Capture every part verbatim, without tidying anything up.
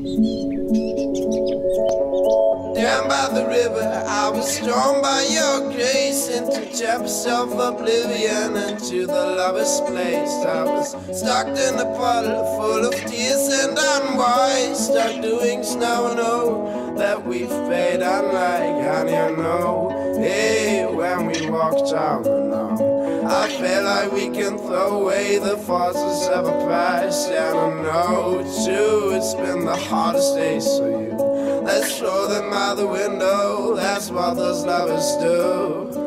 Down by the river, I was drawn by your grace into chapels of oblivion, into the lover's place. I was stuck in a puddle full of tears and unwise, stuck doing now and oh that we've paid unlike honey and know. Hey, when we walked down the now, I feel like we can throw away the forces of a past, and I know too it's been the hardest days for you. Let's throw them out the window, that's what those lovers do.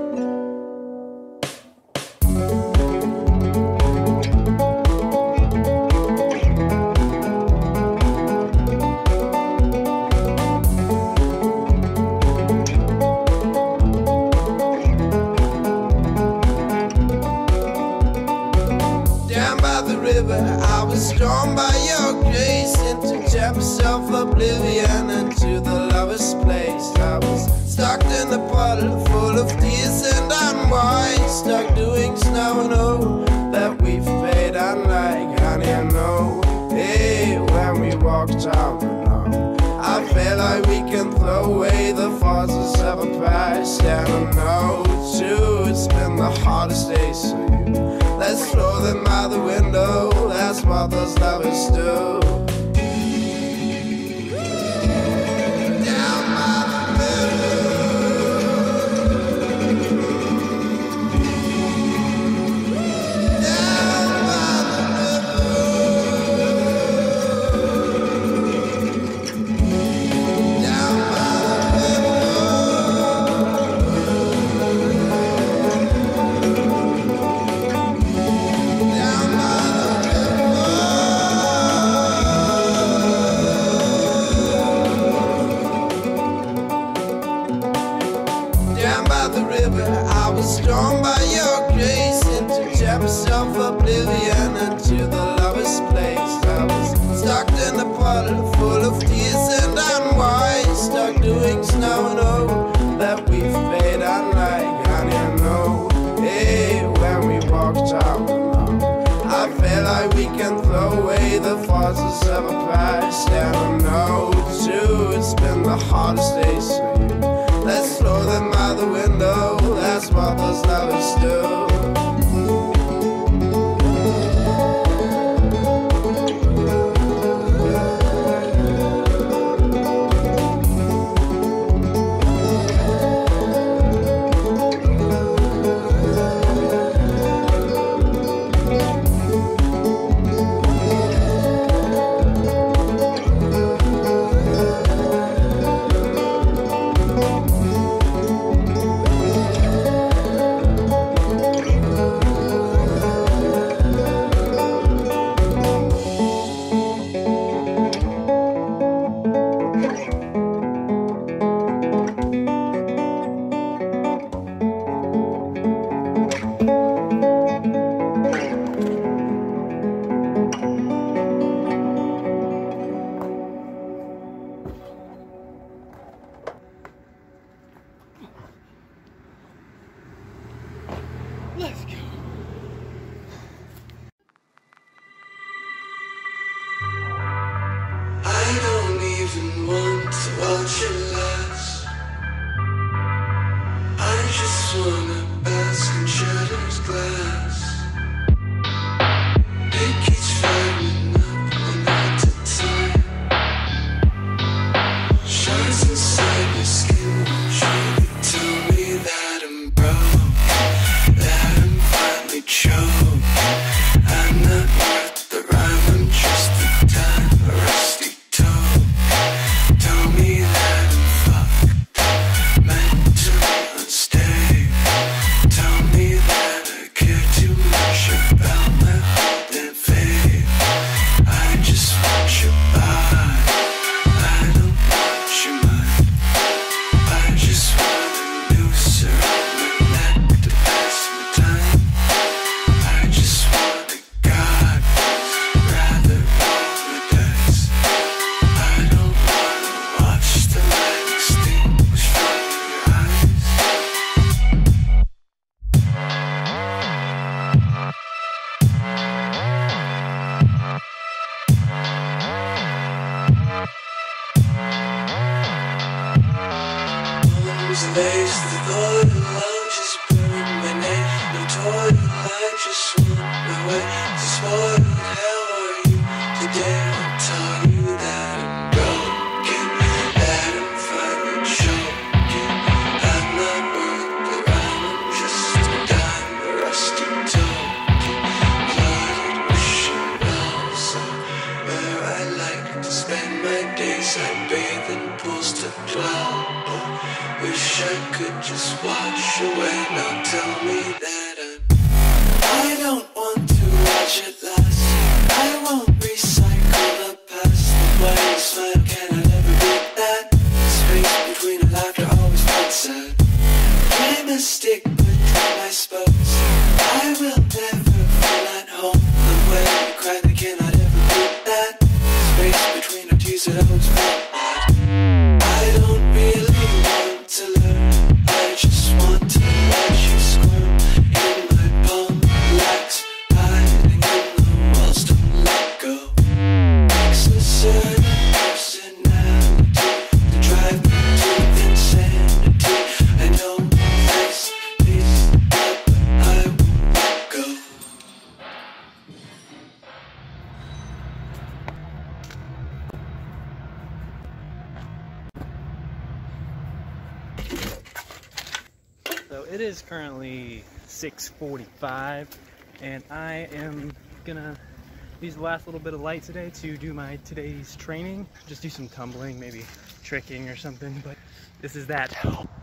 I was drawn by your grace into chapels of oblivion, into the lover's place. I was stuck in a puddle full of tears and unwise, stuck doing now and oh that we've paid unlike honey and know. Hey, when we walked out the now, I feel like we can throw away the forces of a past, and I know too it's been the hardest days for you. Let's throw them out the window, that's what those lovers do. Down by the Down by the river, I was drawn by your grace into chapels of oblivion, into the lover's place. I was stuck in a puddle full of tears and unwise, stuck doing now and oh that we've paid unlike honey and know. Hey, when we walked out alone, I feel like we can throw away the forces of a past, and I know too it's been the hardest days for you. Let's throw them out the window, that's what those lovers do. Let's go. I don't even want to watch it last. I just wanna bask in shattered glass. It keeps firing up one at a time. Shines inside your skin, surely tell me that I'm broke, that I'm finally choked. I'm not worth the rhyme, I'm just a time, a rusty toe. Tell me that I'm face. The thought of love just burned my name. No total, I just want my way. So spoiled, how are you today? I'll tell you that I'm broken, that I'm finally choking. I'm not worth the rhyme, I'm just a dime, a rusty token. Flooded wishing wells are where I like to spend my days. I bathe in pools to dwell. Wish I could just wash away. Now tell me that I'm I don't want to watch it last. I won't recycle the past. The way you smile, can I never beat that? Space between our laughter always felt sad. Dream a stick between my spokes. I will never feel at home. The way you cry, they cannot ever beat that. Space between our tears, it always felt bad. I don't really want to learn. I just want to watch you squirm in my palm. Relax, hiding in the walls, don't let go. Makes a certain personality to drive me to insanity. I know this is up, but I won't let go. So it is currently six forty-five, and I am gonna use the last little bit of light today to do my today's training. Just do some tumbling, maybe tricking or something, but this is that.